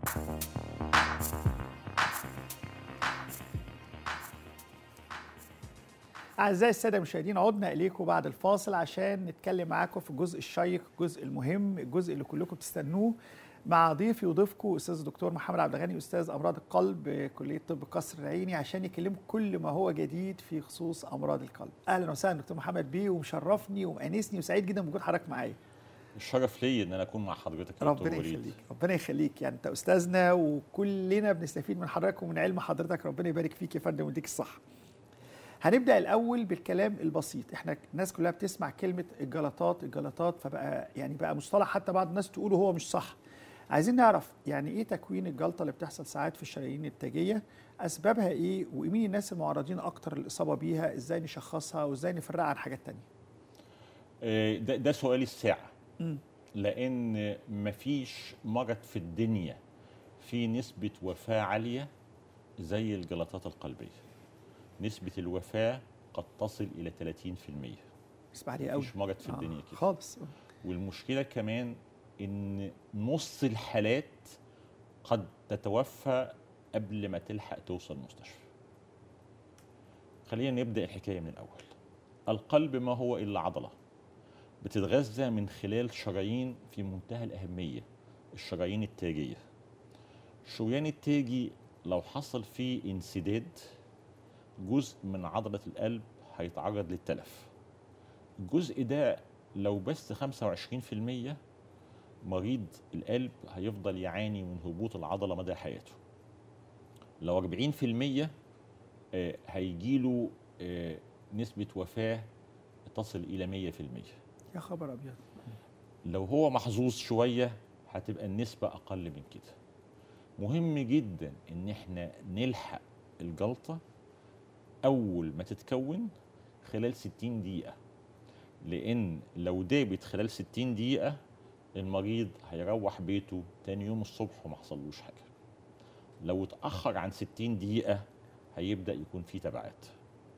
أعزائي السادة المشاهدين، عدنا إليكم بعد الفاصل عشان نتكلم معاكم في الجزء الشيق، الجزء المهم، الجزء اللي كلكم بتستنوه مع ضيفي وضيفكم أستاذ الدكتور محمد عبد الغني، أستاذ أمراض القلب بكلية طب قصر العيني، عشان يكلمكم كل ما هو جديد في خصوص أمراض القلب. أهلا وسهلا دكتور محمد بيه، ومشرفني ومأنسني وسعيد جدا بوجود حضرتك معايا. الشرف لي ان انا اكون مع حضرتك يا دكتور ربنا وليد. يخليك، ربنا يخليك، يعني انت استاذنا وكلنا بنستفيد من حضرتك ومن علم حضرتك، ربنا يبارك فيك يا فندم ويديك الصحه. هنبدا الاول بالكلام البسيط. احنا الناس كلها بتسمع كلمه الجلطات الجلطات، فبقى يعني بقى مصطلح حتى بعض الناس تقوله هو مش صح. عايزين نعرف يعني ايه تكوين الجلطه اللي بتحصل ساعات في الشرايين التاجيه، اسبابها ايه، ومين الناس المعرضين اكتر للاصابه بيها، ازاي نشخصها وازاي نفرقها عن حاجات تانية. ده سؤال الساعه. لان مفيش مرض في الدنيا فيه نسبه وفاه عاليه زي الجلطات القلبيه. نسبه الوفاه قد تصل الى 30%. اسمع عليه قوي. مفيش مرض في الدنيا كده خالص. والمشكله كمان ان نص الحالات قد تتوفى قبل ما تلحق توصل المستشفى. خلينا نبدا الحكايه من الاول. القلب ما هو الا عضله بتتغذى من خلال شرايين في منتهى الأهمية، الشرايين التاجية. الشريان التاجي لو حصل فيه انسداد، جزء من عضلة القلب هيتعرض للتلف. الجزء ده لو بس 25%، مريض القلب هيفضل يعاني من هبوط العضلة مدى حياته. لو 40% هيجيله نسبة وفاة تصل إلى 100%. يا خبر ابيض. لو هو محظوظ شويه هتبقى النسبه اقل من كده. مهم جدا ان احنا نلحق الجلطه اول ما تتكون خلال 60 دقيقه، لان لو دابت خلال 60 دقيقه المريض هيروح بيته تاني يوم الصبح وما حصلوش حاجه. لو اتاخر عن 60 دقيقه هيبدا يكون فيه تبعات.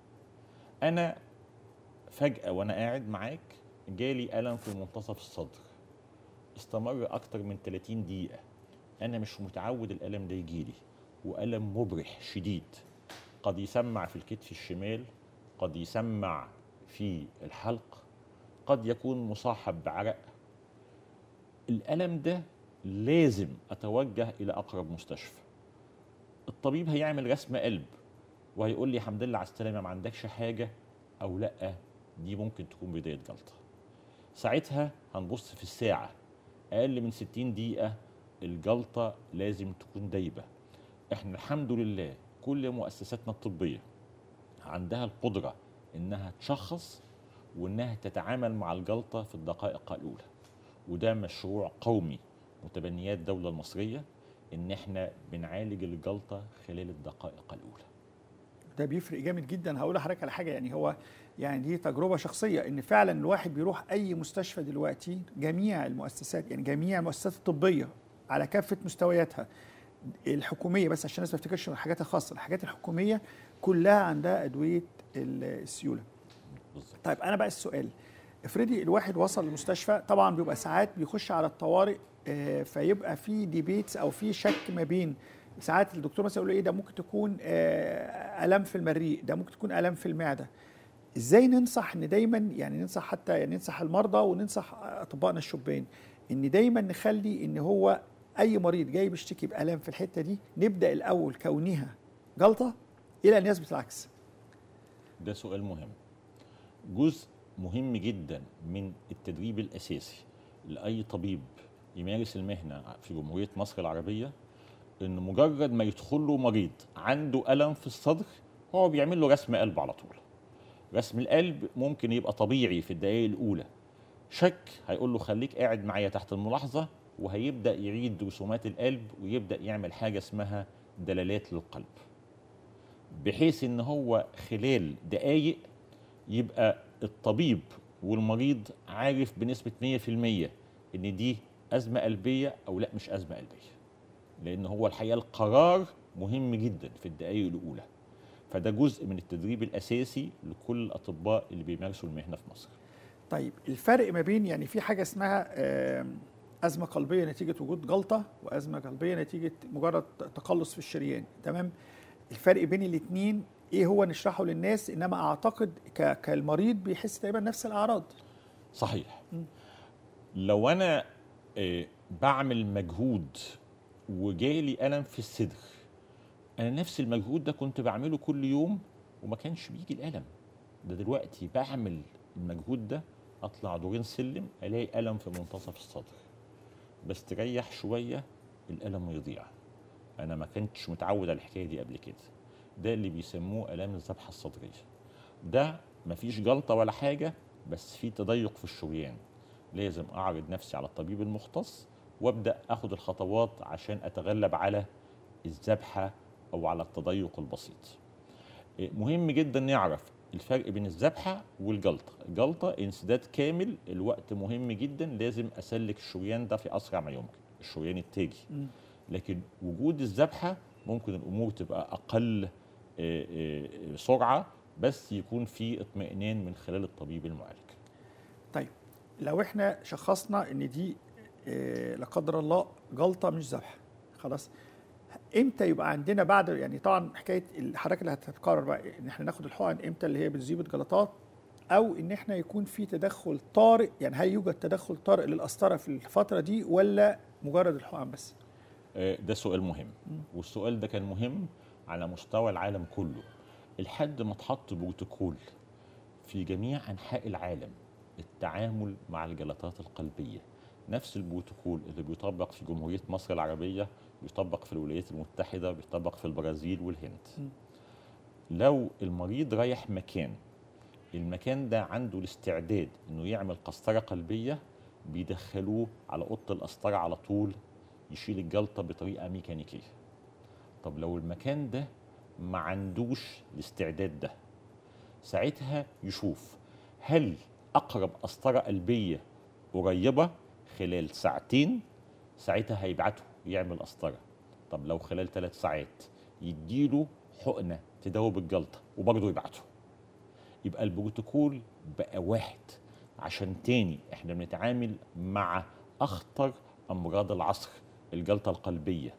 انا فجاه وانا قاعد معاك جالي ألم في منتصف الصدر، استمر أكتر من 30 دقيقة. أنا مش متعود الألم ده يجيلي، وألم مبرح شديد، قد يسمع في الكتف الشمال، قد يسمع في الحلق، قد يكون مصاحب بعرق. الألم ده لازم أتوجه إلى أقرب مستشفى. الطبيب هيعمل رسم قلب وهيقول لي الحمد لله على السلامة، ما عندكش حاجة، أو لأ دي ممكن تكون بداية جلطة. ساعتها هنبص في الساعة، أقل من 60 دقيقة الجلطة لازم تكون دايبة. احنا الحمد لله كل مؤسساتنا الطبية عندها القدرة انها تشخص وانها تتعامل مع الجلطة في الدقائق الأولى، وده مشروع قومي متبنيات الدولة المصرية، ان احنا بنعالج الجلطة خلال الدقائق الأولى. ده بيفرق جامد جدا. هقول لحضرتك على حاجه، يعني هو يعني دي تجربه شخصيه، ان فعلا الواحد بيروح اي مستشفى دلوقتي، جميع المؤسسات، يعني جميع المؤسسات الطبيه على كافه مستوياتها، الحكوميه بس عشان الناس ما تفتكرش الحاجات الخاصه، الحاجات الحكوميه كلها عندها ادويه السيوله. طيب انا بقى السؤال، افرضي الواحد وصل المستشفى، طبعا بيبقى ساعات بيخش على الطوارئ، فيبقى في ديبيتس او في شك ما بين، ساعات الدكتور مثلا يقول له ايه ده، ممكن تكون الام في المريء، ده ممكن تكون الام في المعده. ازاي ننصح ان دايما، يعني ننصح حتى يعني ننصح المرضى وننصح اطبائنا الشبان، ان دايما نخلي ان هو اي مريض جاي بيشتكي بالام في الحته دي نبدا الاول كونها جلطه الى ان يثبت العكس. ده سؤال مهم. جزء مهم جدا من التدريب الاساسي لاي طبيب يمارس المهنه في جمهوريه مصر العربيه، ان مجرد ما يدخل له مريض عنده الم في الصدر هو بيعمل له رسم قلب على طول. رسم القلب ممكن يبقى طبيعي في الدقائق الاولى، شك هيقول له خليك قاعد معايا تحت الملاحظه، وهيبدا يعيد رسومات القلب ويبدا يعمل حاجه اسمها دلالات للقلب، بحيث ان هو خلال دقائق يبقى الطبيب والمريض عارف بنسبه 100% ان دي ازمه قلبيه او لا مش ازمه قلبيه. لان هو الحقيقه القرار مهم جدا في الدقائق الاولى. فده جزء من التدريب الاساسي لكل الاطباء اللي بيمارسوا المهنه في مصر. طيب الفرق ما بين، يعني في حاجه اسمها ازمه قلبيه نتيجه وجود جلطه، وازمه قلبيه نتيجه مجرد تقلص في الشريان، تمام. الفرق بين الاثنين ايه هو نشرحه للناس، انما اعتقد كالمريض بيحس تقريبا نفس الاعراض. صحيح. لو انا بعمل مجهود وجالي الم في الصدر، انا نفس المجهود ده كنت بعمله كل يوم وما كانش بيجي الالم ده. دلوقتي بعمل المجهود ده، اطلع دورين سلم الاقي الم في منتصف الصدر، بس تريح شويه الالم يضيع. انا ما كنتش متعود على الحكايه دي قبل كده. ده اللي بيسموه الام الذبحه الصدريه. ده مفيش جلطه ولا حاجه، بس في تضيق في الشريان. لازم اعرض نفسي على الطبيب المختص وابدا اخد الخطوات عشان اتغلب على الذبحه او على التضيق البسيط. مهم جدا نعرف الفرق بين الذبحه والجلطه. الجلطه انسداد كامل، الوقت مهم جدا، لازم اسلك الشريان ده في اسرع ما يمكن، الشريان التاجي. لكن وجود الذبحه ممكن الامور تبقى اقل سرعه، بس يكون في اطمئنان من خلال الطبيب المعالج. طيب لو احنا شخصنا ان دي لا قدر الله جلطه مش ذبحه، خلاص، امتى يبقى عندنا بعد، يعني طبعا حكايه الحركه اللي هتتكرر بقى ان احنا ناخد الحقن امتى اللي هي بتذيب الجلطات، او ان احنا يكون في تدخل طارئ، يعني هل يوجد تدخل طارئ للقسطره في الفتره دي ولا مجرد الحقن بس؟ ده سؤال مهم، والسؤال ده كان مهم على مستوى العالم كله لحد ما اتحط بروتوكول في جميع انحاء العالم التعامل مع الجلطات القلبيه. نفس البروتوكول اللي بيطبق في جمهوريه مصر العربيه بيطبق في الولايات المتحده، بيطبق في البرازيل والهند. لو المريض رايح مكان المكان ده عنده الاستعداد انه يعمل قسطره قلبيه، بيدخلوه على اوضه القسطره على طول يشيل الجلطه بطريقه ميكانيكيه. طب لو المكان ده ما عندوش الاستعداد ده، ساعتها يشوف هل اقرب قسطره قلبيه قريبه خلال ساعتين، ساعتها هيبعته يعمل قسطره. طب لو خلال 3 ساعات، يديله حقنه تداوب الجلطه وبرضه يبعته. يبقى البروتوكول بقى واحد، عشان تاني احنا بنتعامل مع اخطر امراض العصر، الجلطه القلبيه.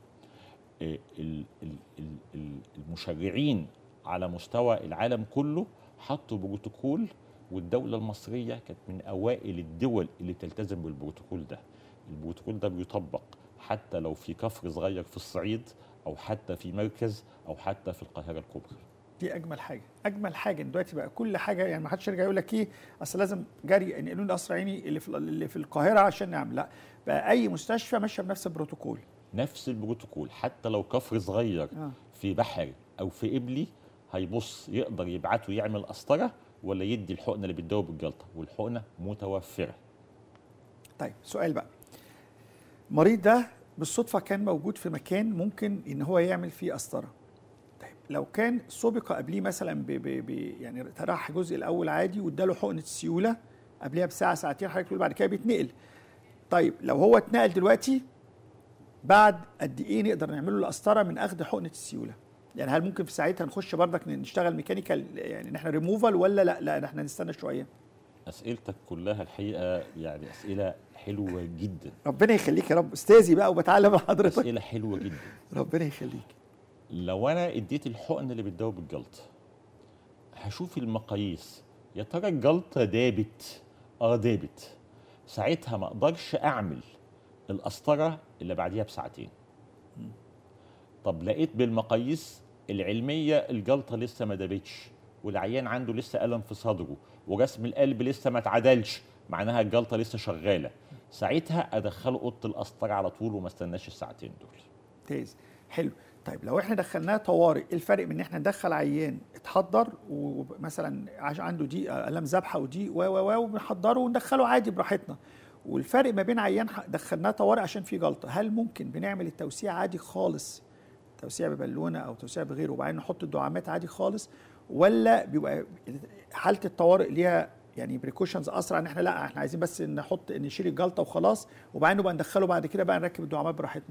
المشرعين على مستوى العالم كله حطوا بروتوكول، والدوله المصريه كانت من اوائل الدول اللي بتلتزم بالبروتوكول ده. البروتوكول ده بيطبق حتى لو في كفر صغير في الصعيد، او حتى في مركز، او حتى في القاهره الكبرى. دي اجمل حاجه، اجمل حاجه ان دلوقتي بقى كل حاجه، يعني ما حدش يرجع يقول لك ايه اصل لازم جري انقلوا لي قصر عيني اللي في القاهره عشان نعمل، لا، بقى اي مستشفى ماشيه بنفس البروتوكول. نفس البروتوكول، حتى لو كفر صغير في بحري او في قبلي، هيبص يقدر يبعته يعمل قسطره ولا يدي الحقنه اللي بتداوب الجلطه، والحقنه متوفره. طيب سؤال بقى، المريض ده بالصدفه كان موجود في مكان ممكن ان هو يعمل فيه قسطره، طيب لو كان سبق قبليه مثلا يعني راح الجزء الاول عادي واداله حقنه السيوله قبلها بساعه ساعتين، حضرتك تقول بعد كده بيتنقل، طيب لو هو اتنقل دلوقتي بعد قد ايه نقدر نعمل له القسطره من اخذ حقنه السيوله؟ يعني هل ممكن في ساعتها نخش بردك نشتغل ميكانيكال، يعني ان احنا ريموفال، ولا لا احنا نستنى شويه؟ اسئلتك كلها الحقيقه يعني اسئله حلوه جدا. ربنا يخليك يا رب، استاذي بقى وبتعلم مع حضرتك. اسئله حلوه جدا. ربنا يخليك. لو انا اديت الحقن اللي بتداوب الجلطه، هشوف المقاييس، يا ترى الجلطه دابت؟ دابت. ساعتها ما اقدرش اعمل القسطره اللي بعديها بساعتين. طب لقيت بالمقاييس العلميه الجلطه لسه ما دابتش، والعيان عنده لسه الم في صدره، ورسم القلب لسه ما اتعدلش، معناها الجلطه لسه شغاله، ساعتها ادخله اوضه القسطره على طول وما استناش الساعتين دول. ممتاز، حلو. طيب لو احنا دخلناه طوارئ، ايه الفرق بين ان احنا ندخل عيان اتحضر ومثلا عنده دي الام ذبحه ودي وبنحضره وندخله عادي براحتنا، والفرق ما بين عيان دخلناه طوارئ عشان فيه جلطه، هل ممكن بنعمل التوسيع عادي خالص، توسيع ببالونه او توسيع بغيره، وبعدين نحط الدعامات عادي خالص، ولا بيبقى حاله الطوارئ ليها يعني بريكوشنز اسرع، ان احنا لا احنا عايزين بس نشيل الجلطه وخلاص، وبعدين نبقى ندخله بعد كده بقى نركب الدعامات براحتنا؟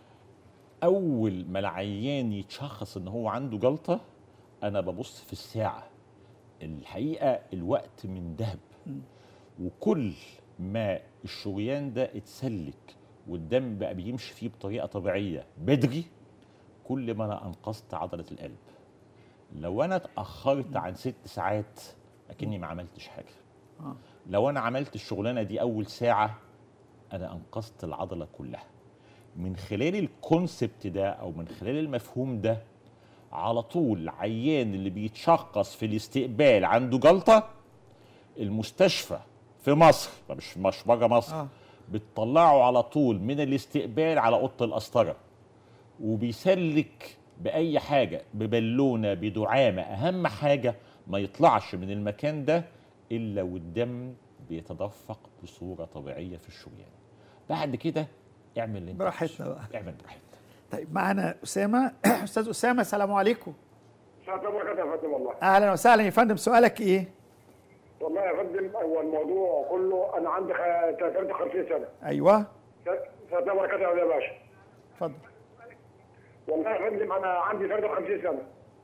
اول ما العيان يتشخص ان هو عنده جلطه، انا ببص في الساعه. الحقيقه الوقت من ذهب، وكل ما الشريان ده اتسلك والدم بقى بيمشي فيه بطريقه طبيعيه بدري، كل ما انا انقذت عضله القلب. لو انا اتاخرت عن 6 ساعات اكني ما عملتش حاجه. لو انا عملت الشغلانه دي اول ساعه انا انقذت العضله كلها. من خلال الكونسبت ده او من خلال المفهوم ده، على طول العيان اللي بيتشخص في الاستقبال عنده جلطه، المستشفى في مصر مش بره مصر بتطلعه على طول من الاستقبال على اوضه القسطره، وبيسلك باي حاجه، ببالونه، بدعامه، اهم حاجه ما يطلعش من المكان ده الا والدم بيتدفق بصوره طبيعيه في الشريان. بعد كده اعمل اللي انت براحتنا بقى. اعمل براحتك. طيب معانا اسامه. استاذ اسامه السلام عليكم. السلام عليكم يا فندم. والله اهلا وسهلا يا فندم، سؤالك ايه؟ والله يا فندم، هو الموضوع كله انا عندي 53 سنه. ايوه السلام عليكم يا باشا. اتفضل. والله يا فندم انا عندي 53 سنه.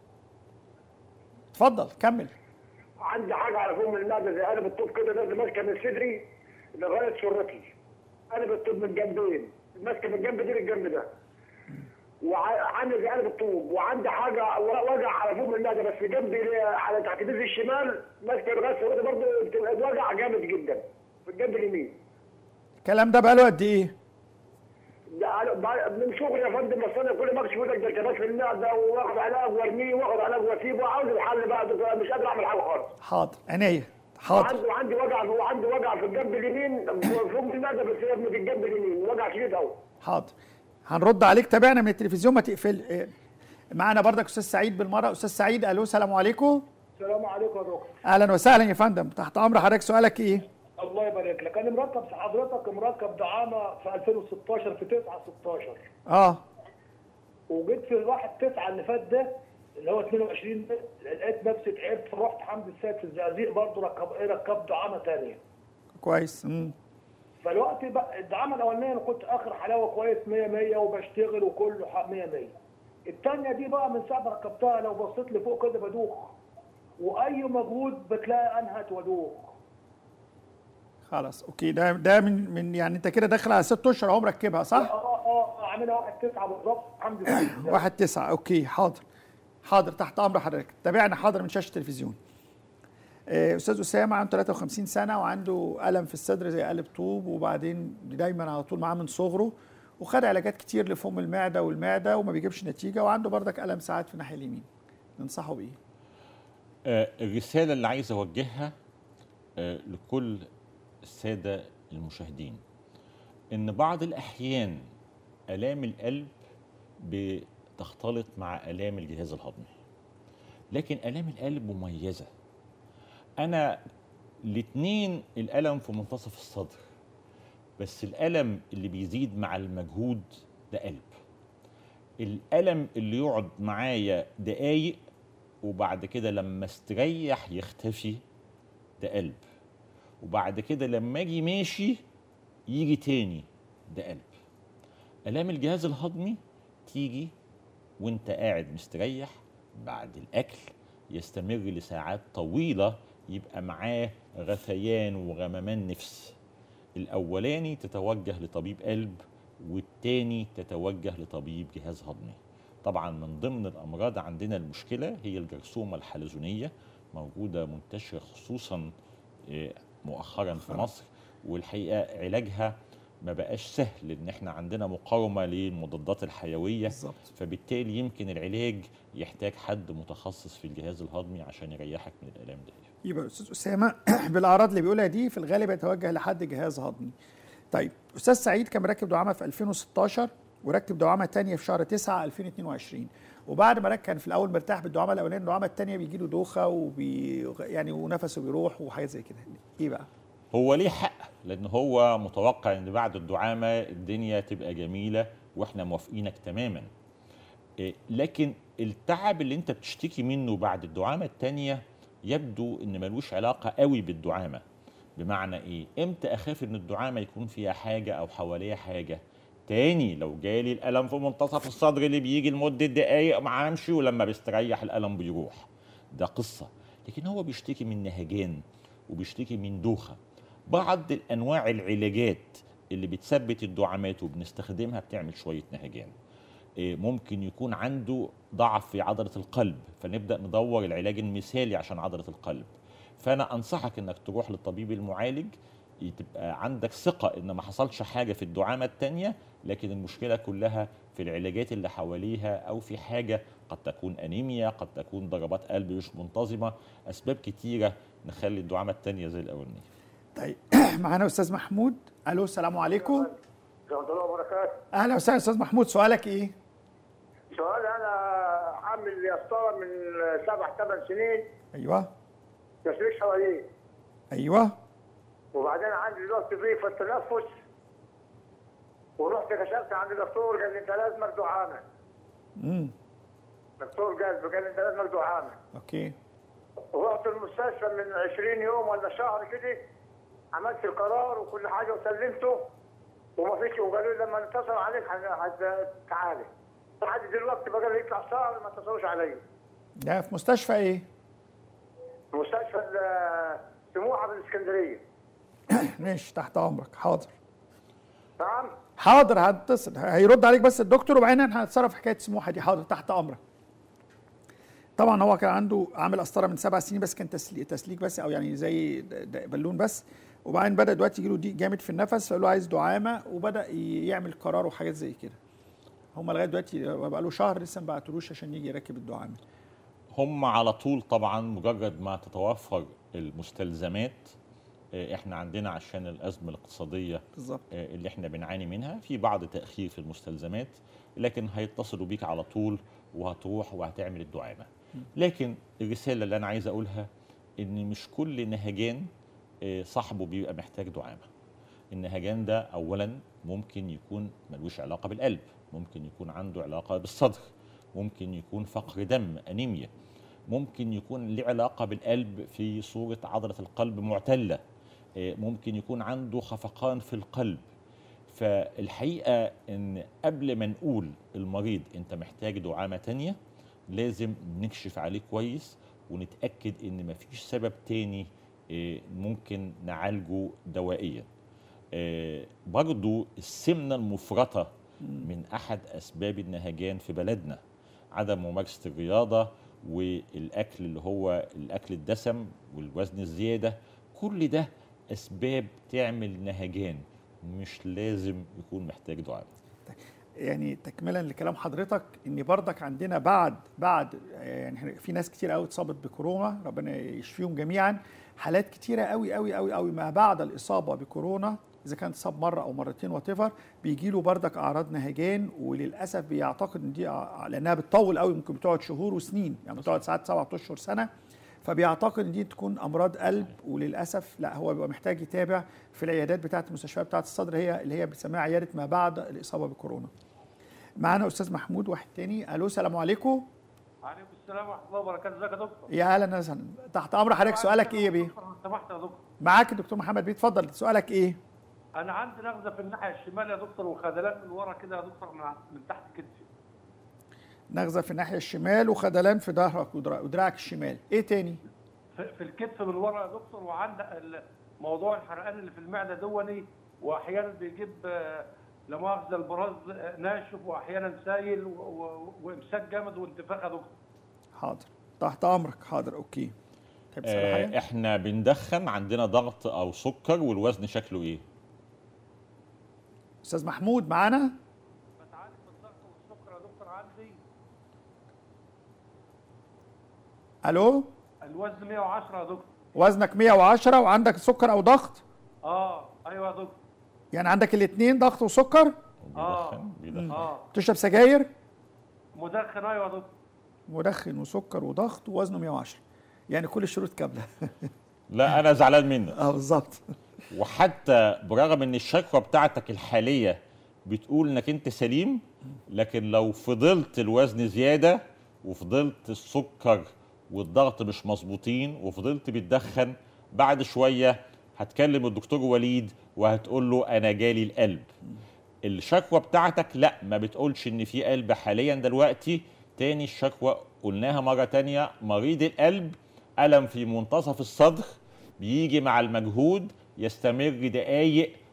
اتفضل كمل. عندي حاجه على فم المعده زي قلب الطوب كده، نازله ماسكه من صدري لغايه سرتي. قلب الطوب من الجنبين، ماسكه من الجنب دي للجنب ده. وعندي زي قلب الطوب، وعندي حاجه وجع على فم المعده بس جنبي على تحت ديزي الشمال، ماسكه لغايه سرتي برضه، بتبقى وجع جامد جدا في الجنب اليمين. الكلام ده بقاله قد ايه؟ من شغل يا فندم، بس انا كل ما اكشف لك ده التبات في المعده، واخد علاج وارميه، واخد علاج واسيبه، عاوز الحل بقى، مش قادر اعمل حاجه خالص. حاضر عينيا حاضر. وعندي وجع في الجنب اليمين فوق المعده، بس هي في الجنب اليمين وجع شديد قوي. حاضر هنرد عليك، تابعنا من التلفزيون ما تقفل. معانا بردك استاذ سعيد بالمره. استاذ سعيد الو، السلام عليكم. السلام عليكم يا دكتور. اهلا وسهلا يا فندم، تحت امر حضرتك، سؤالك ايه؟ الله يبارك لك. انا مركب دعامه في 2016 في 9/16. وجيت في 1/9 اللي فات ده اللي هو 22 ده، لقيت نفسي تعبت، فرحت حمد السيد في الزقازيق برضه ركب دعامه ثانيه. كويس. فالوقت بقى الدعامه الاولانيه انا كنت اخر حلاوه كويس 100 وبشتغل وكله 100. الثانيه دي بقى من ساعه ما ركبتها لو بصيت لفوق كده بدوخ، واي مجهود بتلاقي انهت وادوخ. خلاص اوكي. ده من يعني انت كده داخل على 6 اشهر اهو مركبها صح؟ عاملها 1/9 بالظبط. الحمد لله. 1/9 اوكي. حاضر تحت امر حضرتك، تابعنا حاضر من شاشه التلفزيون. استاذ اسامه عنده 53 سنه وعنده الم في الصدر زي قلب طوب، وبعدين دايما على طول معاه من صغره، وخد علاجات كتير لفم المعده وما بيجيبش نتيجه، وعنده بردك الم ساعات في الناحيه اليمين. ننصحه بايه؟ الرساله اللي عايز اوجهها لكل الساده المشاهدين، ان بعض الاحيان الام القلب بتختلط مع الام الجهاز الهضمي، لكن الام القلب مميزه. انا الاثنين الالم في منتصف الصدر، بس الالم اللي بيزيد مع المجهود ده قلب. الالم اللي يقعد معايا دقايق وبعد كده لما استريح يختفي ده قلب، وبعد كده لما اجي ماشي يجي تاني ده قلب. الام الجهاز الهضمي تيجي وانت قاعد مستريح بعد الاكل، يستمر لساعات طويله، يبقى معاه غثيان وغممان نفس. الاولاني تتوجه لطبيب قلب، والتاني تتوجه لطبيب جهاز هضمي. طبعا من ضمن الامراض عندنا المشكله هي الجرثومه الحلزونيه، موجوده منتشره خصوصا مؤخرا في مصر، والحقيقه علاجها ما بقاش سهل، ان احنا عندنا مقاومه للمضادات الحيويه بالزبط. فبالتالي يمكن العلاج يحتاج حد متخصص في الجهاز الهضمي عشان يريحك من الالام دي. يبقى استاذ اسامه بالاعراض اللي بيقولها دي في الغالب يتوجه لحد جهاز هضمي. طيب استاذ سعيد كان مركب دعامه في 2016 وركب دعامه ثانيه في شهر 9 2022، وبعد ما كان في الاول مرتاح بالدعامه الاولانيه، الدعامه الثانيه بيجي له دوخه يعني ونفسه بيروح وحاجه زي كده. ايه بقى؟ هو ليه حق، لان هو متوقع ان بعد الدعامه الدنيا تبقى جميله واحنا موافقينك تماما. لكن التعب اللي انت بتشتكي منه بعد الدعامه الثانيه يبدو ان ملوش علاقه قوي بالدعامه. بمعنى ايه؟ امتى اخاف ان الدعامه يكون فيها حاجه او حواليها حاجه؟ تاني لو جالي الالم في منتصف الصدر اللي بيجي لمده دقائق ما امشي، ولما بيستريح الالم بيروح، ده قصه. لكن هو بيشتكي من نهجان وبيشتكي من دوخه. بعض الانواع العلاجات اللي بتثبت الدعامات وبنستخدمها بتعمل شويه نهجان. ممكن يكون عنده ضعف في عضله القلب، فنبدا ندور العلاج المثالي عشان عضله القلب. فانا انصحك انك تروح للطبيب المعالج، تبقى عندك ثقه ان ما حصلش حاجه في الدعامه الثانيه، لكن المشكله كلها في العلاجات اللي حواليها، او في حاجه قد تكون انيميا، قد تكون ضربات قلب مش منتظمه، اسباب كتيره نخلي الدعامه الثانيه زي الاولانيه. طيب معانا استاذ محمود. الو السلام عليكم. ورحمه الله وبركاته. اهلا وسهلا استاذ محمود، سؤالك ايه؟ سؤال، انا عامل يسطره من 7-8 سنين، ايوه تسليك شرايين، ايوه. وبعدين عندي دلوقتي ضيق في التنفس، ورحت كشفت عند الدكتور قال لي انت لازمك دعامه. دكتور قلب قال لي انت لازمك دعامه. اوكي. ورحت المستشفى من 20 يوم ولا شهر كده، عملت القرار وكل حاجه وسلمته وما فيش، وقالوا لي لما نتصل عليك تعالى. لحد دلوقتي بقى لي يطلع شهر ما اتصلوش عليا. ده في مستشفى ايه؟ مستشفى سموحه بالاسكندريه. ماشي، تحت امرك. حاضر. نعم. حاضر، هتصل هيرد عليك بس الدكتور، وبعدين هنتصرف حكايه سموحه دي. حاضر، تحت امرك. طبعا هو كان عنده عامل قسطره من 7 سنين، بس كان تسليك بس، او يعني زي بالون بس، وبعدين بدا دلوقتي يجيله ضيق جامد في النفس، فقال له عايز دعامه، وبدا يعمل قرار وحاجات زي كده. هم لغايه دلوقتي بقى له شهر لسه ما بعتلوش عشان يجي يركب الدعامه. هم على طول طبعا مجرد ما تتوفر المستلزمات. احنا عندنا عشان الازمه الاقتصاديه بالظبط اللي احنا بنعاني منها، في بعض تاخير في المستلزمات، لكن هيتصلوا بيك على طول وهتروح وهتعمل الدعامه. لكن الرساله اللي انا عايز اقولها ان مش كل نهجان صاحبه بيبقى محتاج دعامه. النهجان ده اولا ممكن يكون ملوش علاقه بالقلب، ممكن يكون عنده علاقه بالصدر، ممكن يكون فقر دم انيميا، ممكن يكون له علاقه بالقلب في صوره عضله القلب معتله، ممكن يكون عنده خفقان في القلب. فالحقيقه ان قبل ما نقول المريض انت محتاج دعامه تانية، لازم نكشف عليه كويس ونتاكد ان مفيش سبب تاني ممكن نعالجه دوائيا. برضو السمنه المفرطه من احد اسباب النهجان في بلدنا، عدم ممارسه الرياضه والاكل اللي هو الاكل الدسم والوزن الزياده، كل ده اسباب تعمل نهجان، مش لازم يكون محتاج دعامه. يعني تكملا لكلام حضرتك، ان بردك عندنا بعد يعني في ناس كتير قوي اتصابت بكورونا، ربنا يشفيهم جميعا، حالات كتيره قوي قوي قوي قوي ما بعد الاصابه بكورونا، اذا كان اتصاب مره او مرتين واتيفر، بيجي له بردك اعراض نهجان، وللاسف بيعتقد ان دي لانها بتطول قوي، ممكن بتقعد شهور وسنين، يعني بتقعد ساعات 7 اشهر سنه، فبيعتقد ان دي تكون امراض قلب، وللاسف لا، هو بيبقى محتاج يتابع في العيادات بتاعه المستشفيات بتاعه الصدر، هي اللي هي بنسميها عياده ما بعد الاصابه بكورونا. معانا استاذ محمود واحد تاني. الو السلام عليكم. وعليكم السلام ورحمه الله وبركاته. ازيك يا دكتور؟ يا اهلا وسهلا، تحت امر حضرتك. سؤالك ايه يا بيه؟ سمحت يا دكتور. معاك الدكتور محمد بيه، اتفضل. سؤالك ايه؟ انا عندي نغزه في الناحيه الشمال يا دكتور، وخدلان من ورا كده يا دكتور من تحت كتفي. نغزه في الناحيه الشمال وخدلان في ظهرك ودراعك الشمال، ايه تاني؟ في الكتف من ورا يا دكتور، وعندك موضوع الحرقان اللي في المعده دوني، واحيانا بيجيب لا مؤاخذه البراز ناشف، واحيانا سايل وامساك جامد وانتفاخ يا دكتور. حاضر، تحت امرك. حاضر، اوكي. طيب احنا بندخن، عندنا ضغط او سكر، والوزن شكله ايه؟ استاذ محمود معانا؟ بتعالج بالضغط والسكر يا دكتور عندي. الو؟ الوزن 110 يا دكتور. وزنك 110 وعندك سكر او ضغط؟ ايوه يا دكتور. يعني عندك الاثنين، ضغط وسكر؟ بيدخن. تشرب سجاير؟ مدخن. ايوه يا دكتور. مدخن وسكر وضغط ووزنه 110، يعني كل الشروط كامله. لا انا زعلان منك. بالظبط. وحتى برغم ان الشكوى بتاعتك الحاليه بتقول انك انت سليم، لكن لو فضلت الوزن زياده، وفضلت السكر والضغط مش مظبوطين، وفضلت بتدخن، بعد شويه هتكلم الدكتور وليد وهتقول له انا جالي القلب. الشكوى بتاعتك لا، ما بتقولش ان في قلب حاليا دلوقتي. تاني الشكوى قلناها مره تانيه، مريض القلب الم في منتصف الصدر بيجي مع المجهود، يستمر دقايق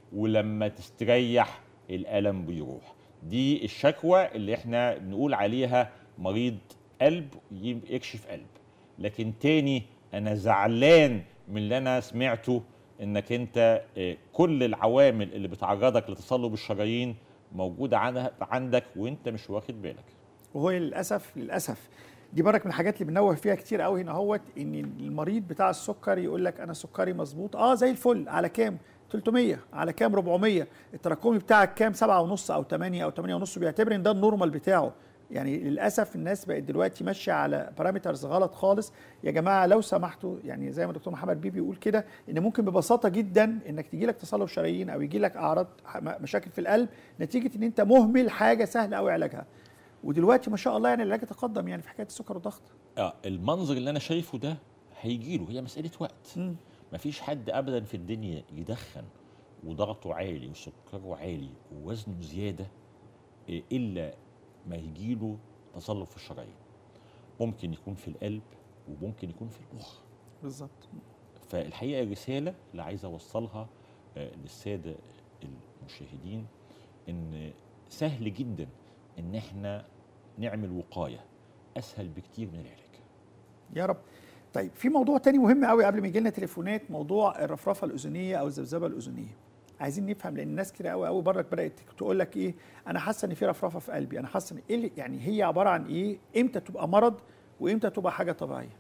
ولما تستريح الالم بيروح. دي الشكوى اللي احنا بنقول عليها مريض قلب يكشف قلب. لكن تاني انا زعلان من اللي انا سمعته، انك انت كل العوامل اللي بتعرضك لتصلب الشرايين موجوده عندك وانت مش واخد بالك. وهو للاسف دي برك من الحاجات اللي بننوه فيها كتير قوي هنا اهوت، ان المريض بتاع السكر يقول لك انا سكري مظبوط، زي الفل، على كام؟ 300، على كام؟ 400، التراكمي بتاعك كام؟ 7.5 او 8 او 8.5، بيعتبر ان ده النورمال بتاعه. يعني للاسف الناس بقت دلوقتي ماشيه على بارامترز غلط خالص. يا جماعه لو سمحتوا، يعني زي ما الدكتور محمد بيه بيقول كده، ان ممكن ببساطه جدا انك تيجي لك تصلب شرايين او يجي لك اعراض مشاكل في القلب نتيجه ان انت مهمل حاجه سهله قوي علاجها. ودلوقتي ما شاء الله يعني العلاج تقدم يعني في حكايه السكر والضغط. المنظر اللي انا شايفه ده هيجي له، هي مساله وقت. مفيش حد ابدا في الدنيا يدخن وضغطه عالي وسكره عالي ووزنه زياده الا ما يجي له تصلب في الشرايين. ممكن يكون في القلب وممكن يكون في المخ. بالظبط. فالحقيقه الرساله اللي عايز اوصلها للساده المشاهدين ان سهل جدا ان احنا نعمل وقايه، اسهل بكتير من العلاج. يا رب. طيب في موضوع تاني مهم قوي قبل ما يجي لنا تليفونات، موضوع الرفرفه الاذنيه او الذبذبه الاذنيه. عايزين نفهم، لان الناس كتير قوي قوي برك بدات تقول لك ايه، انا حاسه ان في رفرفه في قلبي، انا حاسه ان ايه يعني هي عباره عن ايه؟ امتى تبقى مرض وامتى تبقى حاجه طبيعيه؟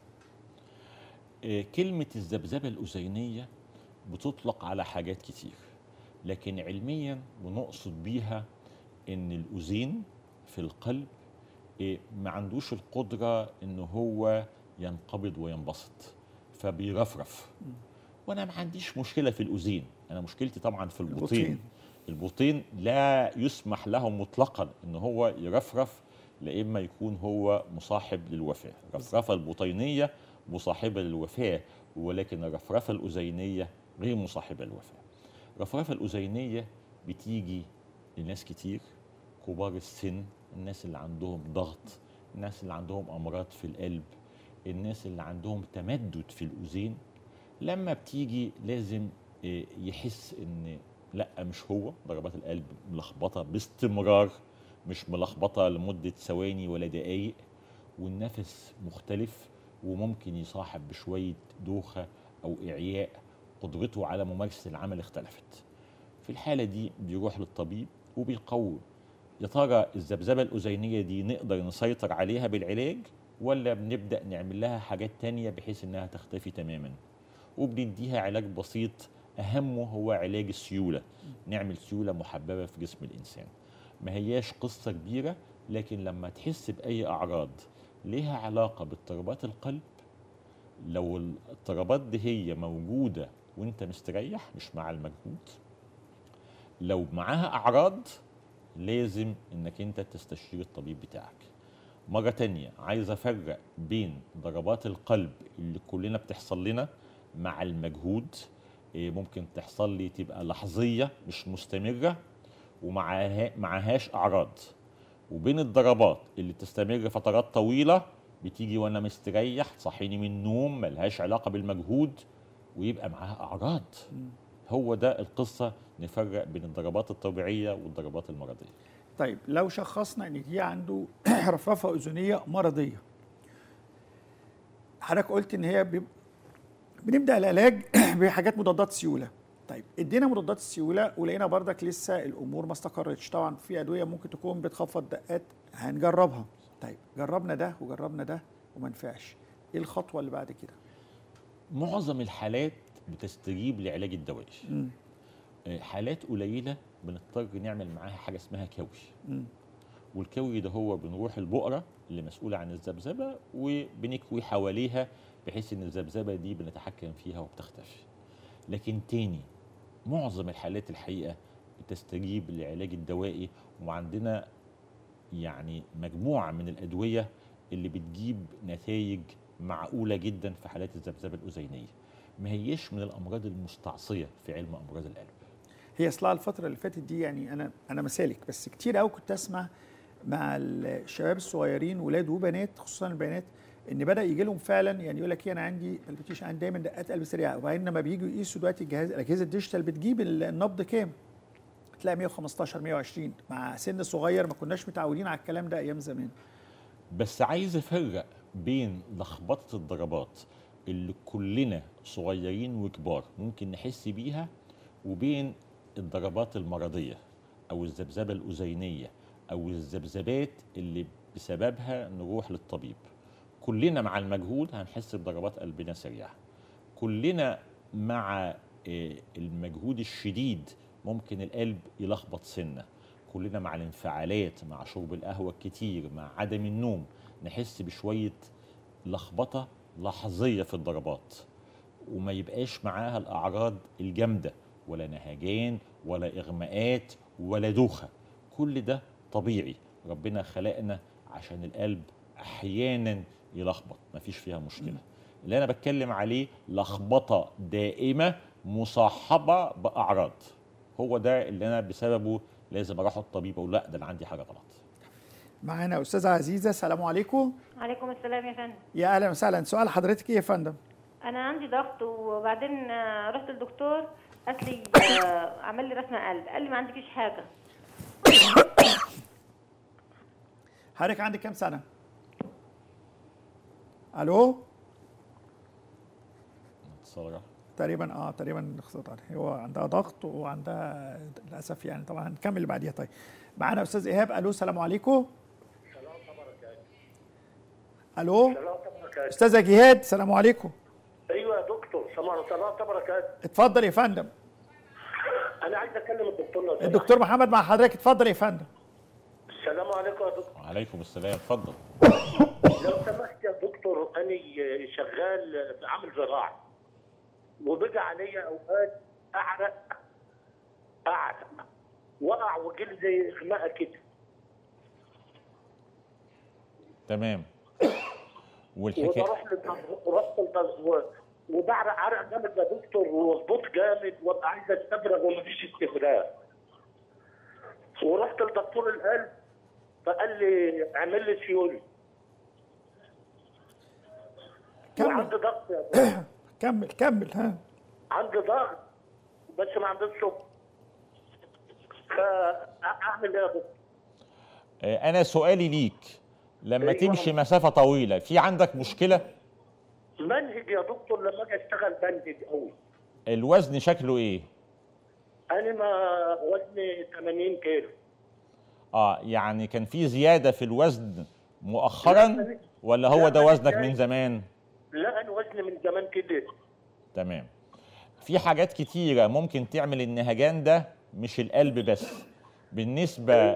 كلمه الذبذبه الاذينيه بتطلق على حاجات كتير، لكن علميا بنقصد بيها ان الاذين في القلب ما عندوش القدره ان هو ينقبض وينبسط فبيرفرف. وانا ما عنديش مشكله في الاذين، انا مشكلتي طبعا في البطين. البطين لا يسمح له مطلقا ان هو يرفرف، لا اما يكون هو مصاحب للوفاه. الرفرفه البطينيه مصاحبه للوفاه، ولكن الرفرفه الاذينيه غير مصاحبه للوفاه. الرفرفه الاذينيه بتيجي لناس كتير، كبار السن، الناس اللي عندهم ضغط، الناس اللي عندهم امراض في القلب، الناس اللي عندهم تمدد في الاذين. لما بتيجي لازم يحس ان لا مش هو، ضربات القلب ملخبطه باستمرار، مش ملخبطه لمده ثواني ولا دقائق، والنفس مختلف وممكن يصاحب بشويه دوخه او اعياء، قدرته على ممارسه العمل اختلفت. في الحاله دي بيروح للطبيب وبيقوم. يا ترى الذبذبه الاذينيه دي نقدر نسيطر عليها بالعلاج، ولا بنبدا نعمل لها حاجات تانية بحيث انها تختفي تماما؟ وبنديها علاج بسيط اهمه هو علاج السيوله، نعمل سيوله محببه في جسم الانسان. ما هياش قصه كبيره، لكن لما تحس باي اعراض ليها علاقه باضطرابات القلب، لو الاضطرابات دي هي موجوده وانت مستريح مش مع المجهود، لو معاها اعراض لازم انك انت تستشير الطبيب بتاعك. مرة تانية عايز افرق بين ضربات القلب اللي كلنا بتحصل لنا مع المجهود، ممكن تحصل لي تبقى لحظية مش مستمرة ومعهاش اعراض، وبين الضربات اللي تستمر فترات طويلة بتيجي وانا مستريح تصحيني من النوم ملهاش علاقة بالمجهود ويبقى معاها اعراض. هو ده القصة، نفرق بين الضربات الطبيعية والضربات المرضية. طيب لو شخصنا ان دي عنده رفرفه اذنيه مرضيه، حضرتك قلت ان هي بنبدا العلاج بحاجات مضادات سيوله. طيب ادينا مضادات السيوله ولقينا بردك لسه الامور ما استقرتش، طبعا في ادويه ممكن تكون بتخفض دقات هنجربها. طيب جربنا ده وجربنا ده وما نفعش، ايه الخطوه اللي بعد كده؟ معظم الحالات بتستجيب لعلاج الدوائي. حالات قليله بنضطر نعمل معاها حاجه اسمها كوي. والكوي ده هو بنروح البقره اللي مسؤوله عن الذبذبه وبنكوي حواليها بحيث ان الذبذبه دي بنتحكم فيها وبتختفي. لكن تاني معظم الحالات الحقيقه بتستجيب للعلاج الدوائي، وعندنا يعني مجموعه من الادويه اللي بتجيب نتائج معقوله جدا في حالات الذبذبه الاذينيه. ما هيش من الامراض المستعصيه في علم امراض القلب. هي اصلها الفتره اللي فاتت دي يعني انا مسالك، بس كتير قوي كنت اسمع مع الشباب الصغيرين ولاد وبنات، خصوصا البنات، ان بدا يجي لهم فعلا يعني يقول لك ايه انا عندي بالبيتيشن، عندي دايما دقات قلب سريعه. وبعدين لما بييجوا يقيسوا دلوقتي الاجهزه الديجيتال بتجيب النبض كام، تلاقي 115 120 مع سن صغير. ما كناش متعودين على الكلام ده ايام زمان. بس عايز افرق بين لخبطه الضربات اللي كلنا صغيرين وكبار ممكن نحس بيها، وبين الضربات المرضيه او الذبذبه الاذينيه او الذبذبات اللي بسببها نروح للطبيب. كلنا مع المجهود هنحس بضربات قلبنا سريعه، كلنا مع المجهود الشديد ممكن القلب يلخبط سنه، كلنا مع الانفعالات، مع شرب القهوه الكتير، مع عدم النوم، نحس بشويه لخبطه لحظيه في الضربات، وما يبقاش معاها الاعراض الجامده، ولا نهجان ولا اغماءات ولا دوخه. كل ده طبيعي، ربنا خلقنا عشان القلب احيانا يلخبط، مفيش فيها مشكله. اللي انا بتكلم عليه لخبطه دائمه مصاحبه باعراض، هو ده اللي انا بسببه لازم اروح الطبيب اقول لا ده انا عندي حاجه غلط. معانا استاذه عزيزه، السلام عليكم. عليكم السلام يا فندم. يا اهلا وسهلا. سؤال حضرتك ايه يا فندم؟ انا عندي ضغط، وبعدين رحت للدكتور قال لي عمل لي رسمه قلب، قال لي ما عندكيش حاجه. حضرتك عندك كام سنه؟ الو. اتصال تقريبا اختصار. هو عندها ضغط وعندها للاسف يعني. طبعا هنكمل اللي بعديها. طيب معانا استاذ ايهاب. الو السلام عليكم. الو استاذه جهاد، السلام عليكم. ايوه يا دكتور، سلام وبركاته. اتفضل يا فندم. انا عايز اكلم الدكتور لو سمحت. الدكتور محمد مع حضرتك، اتفضل يا فندم. السلام عليكم يا دكتور. وعليكم السلام، اتفضل. لو سمحت يا دكتور، انا شغال عامل زراعي، وبقى عليا اوقات اعرق وقع وجلدي اغماء كده. تمام. والحكايه رحت وبعرق عرق جامد يا دكتور، وهبوط جامد، وابقى عايز استفرغ ومفيش استفراغ. ورحت لدكتور القلب فقال لي اعمل لي سيول. وعندي ضغط يا دكتور. كمل ها. عندي ضغط بس ما عنديش سكر. فاعمل ايه يا دكتور؟ انا سؤالي ليك، لما تمشي مسافه طويله في عندك مشكله؟ منهج يا دكتور، لما اجي اشتغل بنهج قوي. الوزن شكله ايه؟ انا ما وزني 80 كيلو. يعني كان في زياده في الوزن مؤخرا ولا هو ده وزنك من زمان؟ لا انا وزني من زمان كده. تمام. في حاجات كتيره ممكن تعمل النهجان ده، مش القلب بس. بالنسبه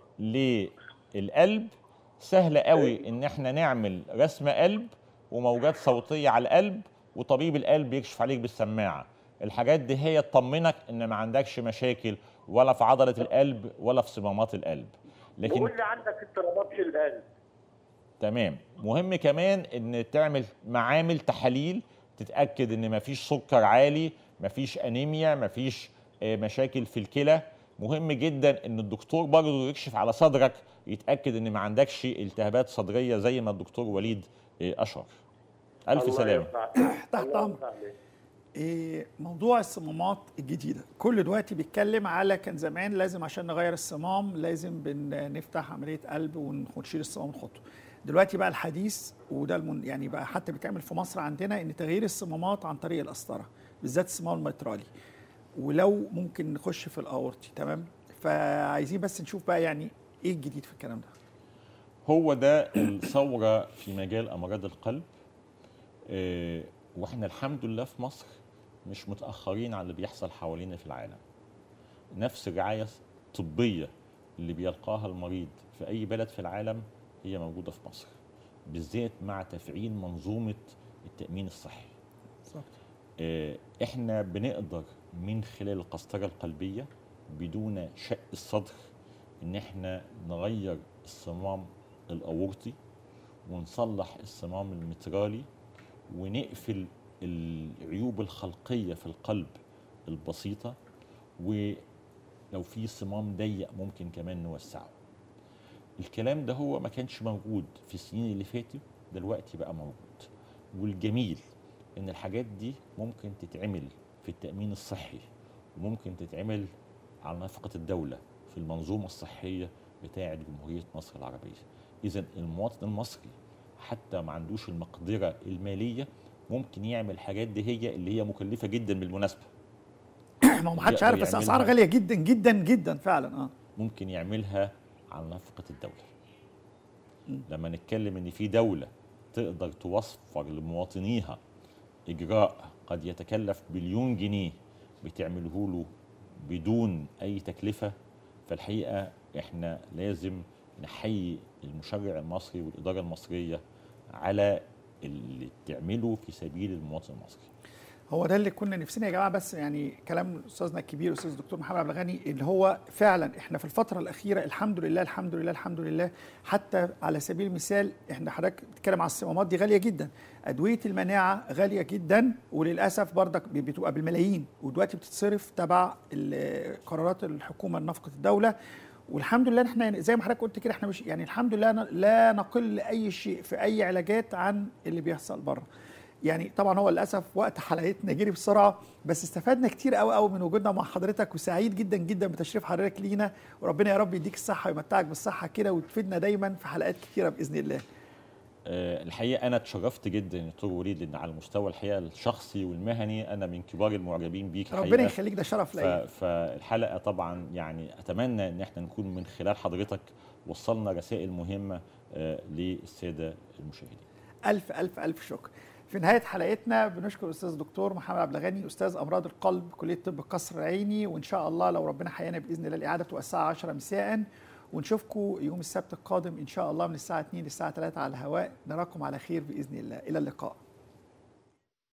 للقلب سهل قوي ان احنا نعمل رسم قلب وموجات صوتيه على القلب، وطبيب القلب يكشف عليك بالسماعه. الحاجات دي هي تطمنك ان ما عندكش مشاكل ولا في عضله القلب ولا في صمامات القلب. لكن بقول لي عندك اضطرابات في القلب. تمام. مهم كمان ان تعمل معامل تحاليل تتاكد ان مفيش سكر عالي، مفيش انيميا، مفيش مشاكل في الكلى. مهم جدا ان الدكتور برضه يكشف على صدرك، يتاكد ان ما عندكش التهابات صدريه زي ما الدكتور وليد اشار. الف سلامه. تحت امر. موضوع الصمامات الجديده كل دلوقتي بيتكلم على، كان زمان لازم عشان نغير الصمام لازم بنفتح عمليه قلب ونشيل الصمام ونحطه. دلوقتي بقى الحديث وده يعني بقى حتى بيتعمل في مصر عندنا ان تغيير الصمامات عن طريق القسطره، بالذات الصمام الميترالي، ولو ممكن نخش في الاورطي. تمام. فعايزين بس نشوف بقى يعني ايه الجديد في الكلام ده. هو ده الثوره في مجال امراض القلب. واحنا الحمد لله في مصر مش متاخرين على اللي بيحصل حوالينا في العالم. نفس الرعايه الطبيه اللي بيلقاها المريض في اي بلد في العالم هي موجوده في مصر، بالذات مع تفعيل منظومه التامين الصحي. احنا بنقدر من خلال القسطره القلبيه بدون شق الصدر ان احنا نغير الصمام الاورطي ونصلح الصمام المترالي ونقفل العيوب الخلقيه في القلب البسيطه، ولو في صمام ضيق ممكن كمان نوسعه. الكلام ده هو ما كانش موجود في السنين اللي فاتت دلوقتي بقى موجود. والجميل ان الحاجات دي ممكن تتعمل في التأمين الصحي، وممكن تتعمل على نفقة الدولة في المنظومة الصحية بتاعة جمهورية مصر العربية. إذا المواطن المصري حتى ما عندوش المقدرة المالية ممكن يعمل الحاجات دي، هي اللي هي مكلفة جدا بالمناسبة. ما هو محدش عارف، بس اسعار غالية جدا جدا جدا فعلا. ممكن يعملها على نفقة الدولة. لما نتكلم ان في دولة تقدر توفر لمواطنيها اجراء قد يتكلف بليون جنيه بتعمله له بدون اي تكلفة، فالحقيقة احنا لازم نحيي المشرع المصري والإدارة المصرية على اللي بتعمله في سبيل المواطن المصري. هو ده اللي كنا نفسنا يا جماعه، بس يعني كلام استاذنا الكبير استاذ الدكتور محمد عبد الغني، اللي هو فعلا احنا في الفتره الاخيره الحمد لله الحمد لله الحمد لله، حتى على سبيل المثال احنا حضرتك بتتكلم على الصمامات دي غاليه جدا، ادويه المناعه غاليه جدا وللاسف برضك بتبقى بالملايين، ودلوقتي بتتصرف تبع قرارات الحكومه نفقه الدوله. والحمد لله احنا زي ما حضرتك قلت كده احنا مش يعني الحمد لله لا نقل اي شيء في اي علاجات عن اللي بيحصل بره. يعني طبعا هو للاسف وقت حلقتنا جري بسرعه، بس استفدنا كتير قوي قوي من وجودنا مع حضرتك، وسعيد جدا جدا بتشريف حضرتك لينا، وربنا يا رب يديك الصحه ويمتعك بالصحه كده وتفيدنا دايما في حلقات كتيره باذن الله. الحقيقه انا اتشرفت جدا يا دكتور وليد، لان على المستوى الحقيقه الشخصي والمهني انا من كبار المعجبين بيك الحقيقه. ربنا يخليك، ده شرف ليا. فالحلقه طبعا يعني اتمنى ان احنا نكون من خلال حضرتك وصلنا رسائل مهمه للساده المشاهدين. الف الف الف شكر. في نهايه حلقتنا بنشكر الاستاذ الدكتور محمد عبد الغني، استاذ امراض القلب كليه طب القصر العيني، وان شاء الله لو ربنا حيانا باذن الله الاعاده تبقى الساعه 10 مساء، ونشوفكم يوم السبت القادم ان شاء الله من الساعه 2 للساعه 3 على الهواء. نراكم على خير باذن الله، الى اللقاء.